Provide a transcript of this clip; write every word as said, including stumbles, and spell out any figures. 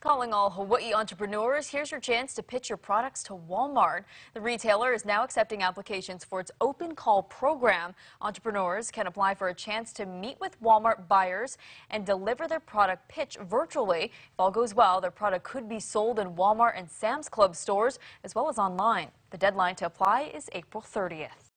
Calling all Hawaii entrepreneurs, here's your chance to pitch your products to Walmart. The retailer is now accepting applications for its open call program. Entrepreneurs can apply for a chance to meet with Walmart buyers and deliver their product pitch virtually. If all goes well, their product could be sold in Walmart and Sam's Club stores as well as online. The deadline to apply is April thirtieth.